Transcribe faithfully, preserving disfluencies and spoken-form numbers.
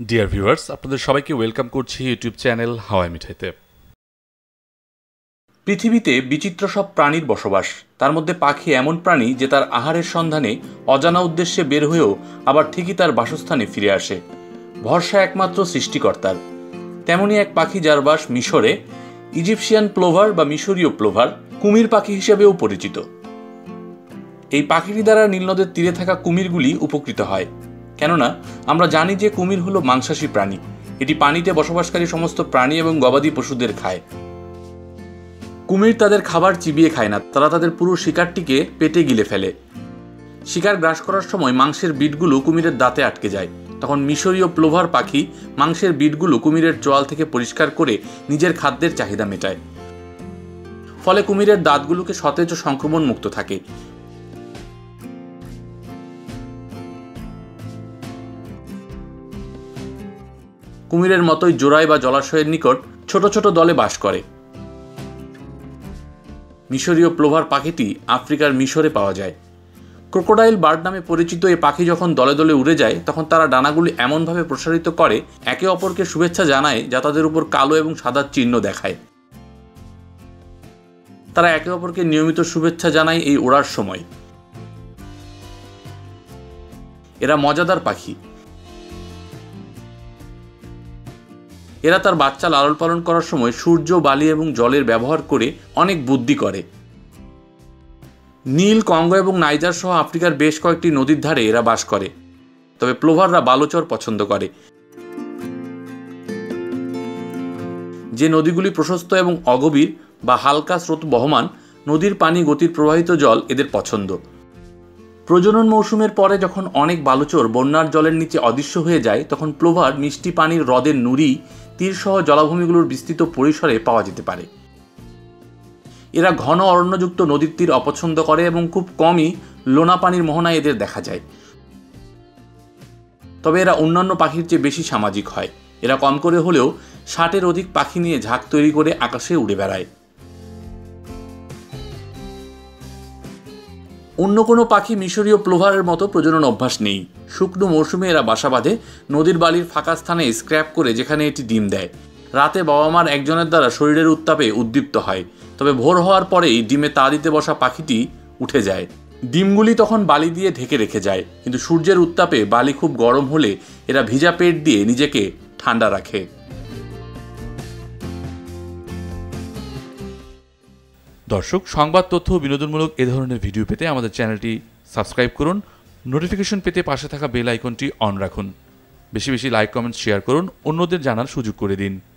Dear viewers, আপনাদের সবাইকে welcome করছি ইউটিউব চ্যানেল হাওয়াই মিঠাইতে। পৃথিবীতে বিচিত্র সব প্রাণীর বসবাস। তার মধ্যে পাখি এমন প্রাণী যে তার আহারের সন্ধানে অজানা উদ্দেশ্যে বের হয়েও আবার ঠিকই তার বাসস্থানে ফিরে আসে। ভরসা একমাত্র সৃষ্টিকর্তার। তেমনই এক পাখি যার বাস মিশরে, ইজিপশিয়ান প্লোভার বা মিশরীয় প্লোভার, কুমির পাখি হিসেবেও পরিচিত। এই পাখিটি দ্বারা নীলনদের তীরে থাকা কুমিরগুলি উপকৃত হয়, কেননা আমরা জানি যে কুমির হলো মাংসাশী প্রাণী। এটি পানিতে বসবাসকারী সমস্ত প্রাণী এবং গবাদি পশুদের খায়। কুমির তাদের খাবার চিবিয়ে খায় না, তারা তাদের পুরো শিকারটিকে পেটে গিলে ফেলে। শিকার গ্রাস করার সময় মাংসের বিটগুলো কুমিরের দাঁতে আটকে যায়। তখন মিশরীয় প্লোভার পাখি মাংসের বিটগুলো কুমিরের চোয়াল থেকে পরিষ্কার করে নিজের খাদ্যের চাহিদা মেটায়। ফলে কুমিরের দাঁতগুলোকে সতেজ ও সংক্রমণ মুক্ত থাকে। কুমিরের মতোই জোড়ায় বা জলাশয়ের নিকট ছোট ছোট দলে বাস করে। মিশরীয় প্লোভার পাখিটি আফ্রিকার মিশরে পাওয়া যায়। ক্রোকোডাইল বার্ড নামে পরিচিত এই পাখি যখন দলে দলে উড়ে যায়, তখন তারা ডানাগুলি এমনভাবে প্রসারিত করে একে অপরকে শুভেচ্ছা জানায়, যা তাদের উপর কালো এবং সাদা চিহ্ন দেখায়। তারা একে অপরকে নিয়মিত শুভেচ্ছা জানায় এই ওড়ার সময়। এরা মজাদার পাখি। এরা তার বাচ্চা লালন পালন করার সময় সূর্য, বালি এবং জলের ব্যবহার করে অনেক বুদ্ধি করে। নীল, কঙ্গো এবং নাইজার সহ আফ্রিকার বেশ কয়েকটি নদীর ধারে এরা বাস করে। তবে প্লোভাররা বালুচর পছন্দ করে। যে নদীগুলি প্রশস্ত এবং অগভীর বা হালকা স্রোত বহমান, নদীর পানি, গতির প্রবাহিত জল এদের পছন্দ। প্রজনন মৌসুমের পরে যখন অনেক বালুচর বন্যার জলের নিচে অদৃশ্য হয়ে যায়, তখন প্লোভার মিষ্টি পানির হ্রদের নুড়ি, তীরসহ জলাভূমিগুলোর বিস্তৃত পরিসরে পাওয়া যেতে পারে। এরা ঘন অরণ্যযুক্ত নদীর তীর অপছন্দ করে এবং খুব কমই লোনা পানির মোহনায় এদের দেখা যায়। তবে এরা অন্যান্য পাখির চেয়ে বেশি সামাজিক হয়। এরা কম করে হলেও ষাটের অধিক পাখি নিয়ে ঝাঁক তৈরি করে আকাশে উড়ে বেড়ায়। অন্য কোনো পাখি মিশরীয় প্লোভারের মতো প্রজনন অভ্যাস নেই। শুকনো মৌসুমে এরা বাসা বাঁধে নদীর বালির ফাঁকা স্থানে স্ক্র্যাপ করে, যেখানে এটি ডিম দেয়। রাতে বাবা মার একজনের দ্বারা শরীরের উত্তাপে উদ্দীপ্ত হয়। তবে ভোর হওয়ার পরেই ডিমে তা দিতে বসা পাখিটি উঠে যায়। ডিমগুলি তখন বালি দিয়ে ঢেকে রেখে যায়, কিন্তু সূর্যের উত্তাপে বালি খুব গরম হলে এরা ভিজা পেট দিয়ে নিজেকে ঠান্ডা রাখে। দর্শক, সংবাদ, তথ্য ও বিনোদনমূলক এ ধরনের ভিডিও পেতে আমাদের চ্যানেলটি সাবস্ক্রাইব করুন। নোটিফিকেশন পেতে পাশে থাকা বেল আইকনটি অন রাখুন। বেশি বেশি লাইক, কমেন্ট, শেয়ার করুন, অন্যদের জানার সুযোগ করে দিন।